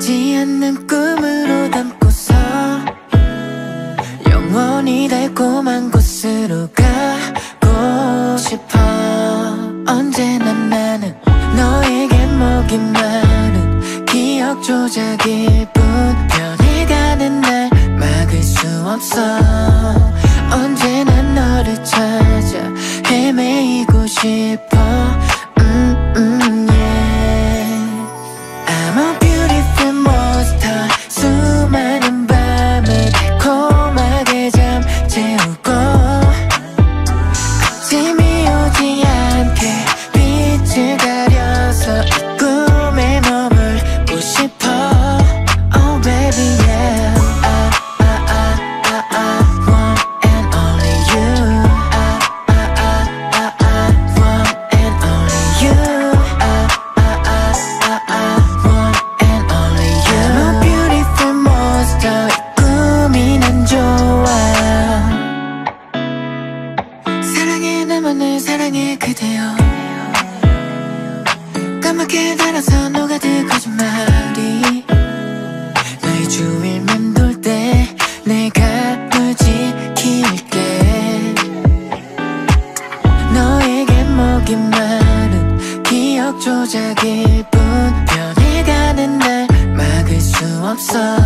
이루어지지 않는 꿈으로 담고서 영원히 달콤한 곳으로 가고 싶어. 언제나 나는 너에게 목이 마른 기억 조작일 뿐. 변해가는 날 막을 수 없어. 언제나 너를 찾아 헤매이고 싶어. yeah. I'm a beautiful monster. 수많은 밤을 달콤하게 잠재우고 아침이 오지 않게 빛을 가려서 이 꿈에 머물고 싶어. Oh baby yeah. I want and only you. I want and only you. I want and only you. I'm a beautiful monster. 이 꿈이 난 좋아. 사랑해 나만을 사랑해 그대여. 까맣게 달아서 녹아들 거짓말이 너의 주위를 맴돌 때 내가 널 지킬게. 너에게 목이 마른 기억 조작일 뿐. 변해가는 날 막을 수 없어.